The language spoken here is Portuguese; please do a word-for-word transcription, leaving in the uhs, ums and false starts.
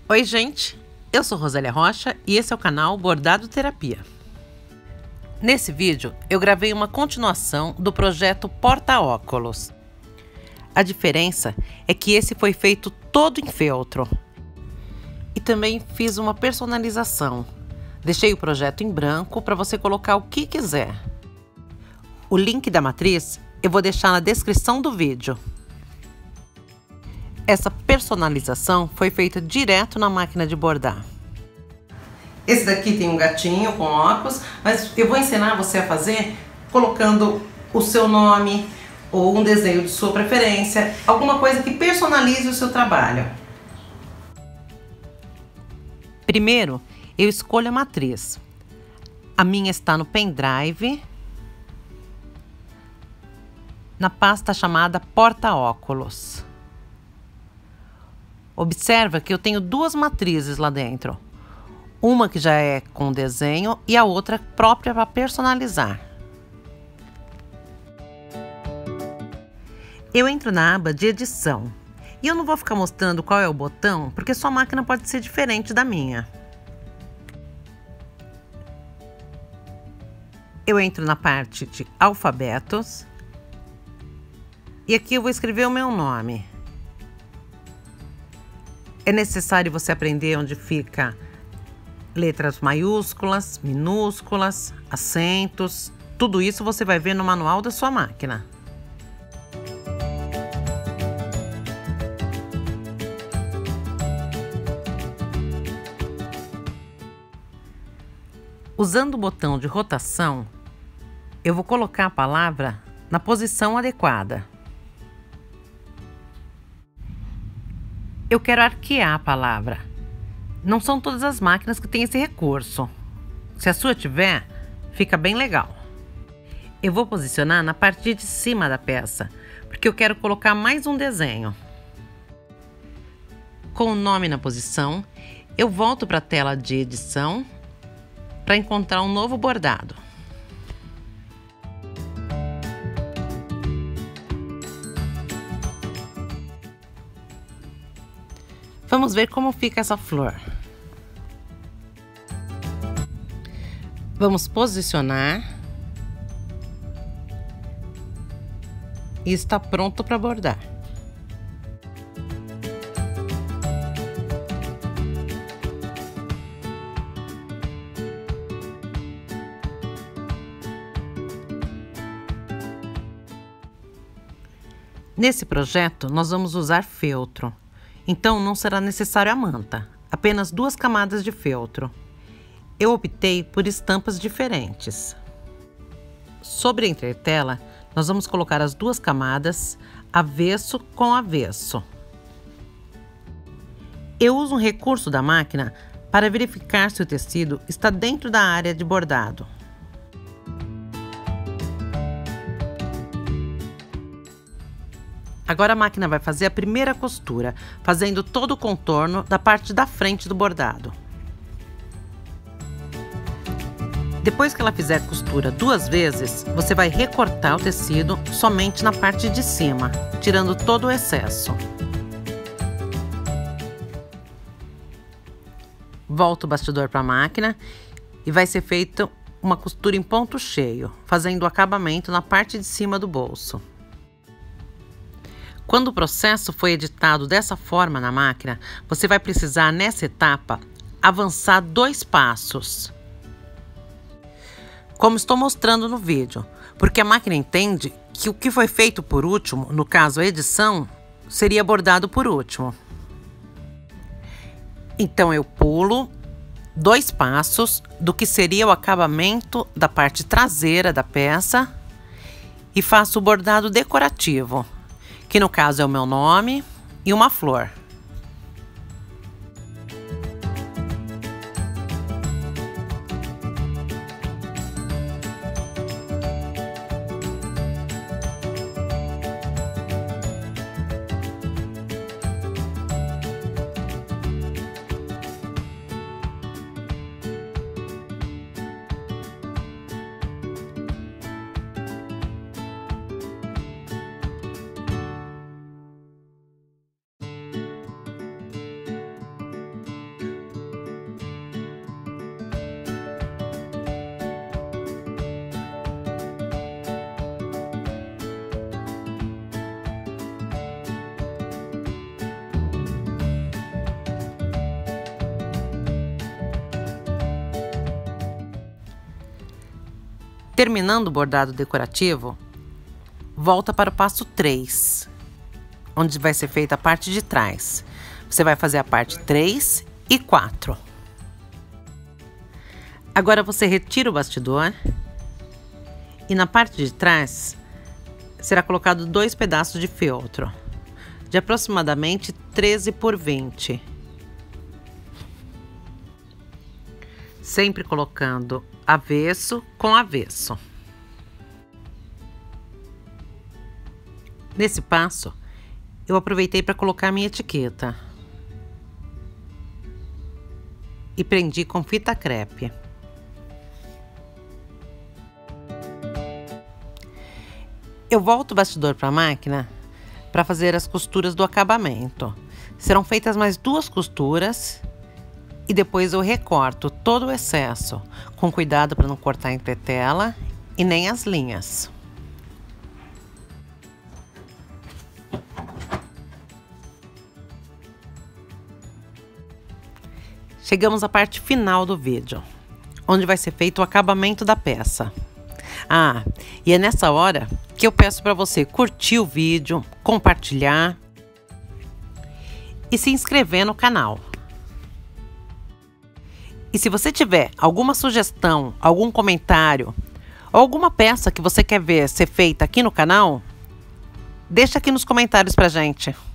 Oi gente, eu sou Rosélia Rocha e esse é o canal Bordado Terapia. Nesse vídeo eu gravei uma continuação do projeto Porta-Óculos. A diferença é que esse foi feito todo em feltro. E também fiz uma personalização. Deixei o projeto em branco para você colocar o que quiser. O link da matriz eu vou deixar na descrição do vídeo. Essa personalização foi feita direto na máquina de bordar. Esse daqui tem um gatinho com óculos, mas eu vou ensinar você a fazer colocando o seu nome ou um desenho de sua preferência, alguma coisa que personalize o seu trabalho. Primeiro, eu escolho a matriz. A minha está no pendrive, na pasta chamada Porta-Óculos. Observa que eu tenho duas matrizes lá dentro. Uma que já é com desenho e a outra própria para personalizar. Eu entro na aba de edição. E eu não vou ficar mostrando qual é o botão, porque sua máquina pode ser diferente da minha. Eu entro na parte de alfabetos. E aqui eu vou escrever o meu nome. É necessário você aprender onde fica letras maiúsculas, minúsculas, acentos. Tudo isso você vai ver no manual da sua máquina. Usando o botão de rotação, eu vou colocar a palavra na posição adequada. Eu quero arquear a palavra. Não são todas as máquinas que têm esse recurso. Se a sua tiver, fica bem legal. Eu vou posicionar na parte de cima da peça, porque eu quero colocar mais um desenho. Com o nome na posição, eu volto para a tela de edição para encontrar um novo bordado. Vamos ver como fica essa flor. Vamos posicionar. E está pronto para bordar. Nesse projeto, nós vamos usar feltro. Então, não será necessário a manta, apenas duas camadas de feltro. Eu optei por estampas diferentes. Sobre a entretela, nós vamos colocar as duas camadas, avesso com avesso. Eu uso um recurso da máquina para verificar se o tecido está dentro da área de bordado. Agora a máquina vai fazer a primeira costura, fazendo todo o contorno da parte da frente do bordado. Depois que ela fizer costura duas vezes, você vai recortar o tecido somente na parte de cima, tirando todo o excesso. Volta o bastidor para a máquina e vai ser feita uma costura em ponto cheio, fazendo o acabamento na parte de cima do bolso. Quando o processo foi editado dessa forma na máquina, você vai precisar, nessa etapa, avançar dois passos. Como estou mostrando no vídeo, porque a máquina entende que o que foi feito por último, no caso a edição, seria bordado por último. Então eu pulo dois passos do que seria o acabamento da parte traseira da peça e faço o bordado decorativo, que no caso é o meu nome e uma flor. Terminando o bordado decorativo, volta para o passo três, onde vai ser feita a parte de trás. Você vai fazer a parte três e quatro. Agora você retira o bastidor e na parte de trás será colocado dois pedaços de feltro, de aproximadamente treze por vinte. Sempre colocando avesso com avesso. Nesse passo, eu aproveitei para colocar minha etiqueta e prendi com fita crepe. Eu volto o bastidor para a máquina para fazer as costuras do acabamento. Serão feitas mais duas costuras e depois eu recorto todo o excesso, com cuidado para não cortar a entretela e nem as linhas. Chegamos à parte final do vídeo, onde vai ser feito o acabamento da peça. Ah, e é nessa hora que eu peço para você curtir o vídeo, compartilhar e se inscrever no canal. E se você tiver alguma sugestão, algum comentário ou alguma peça que você quer ver ser feita aqui no canal, deixa aqui nos comentários pra gente.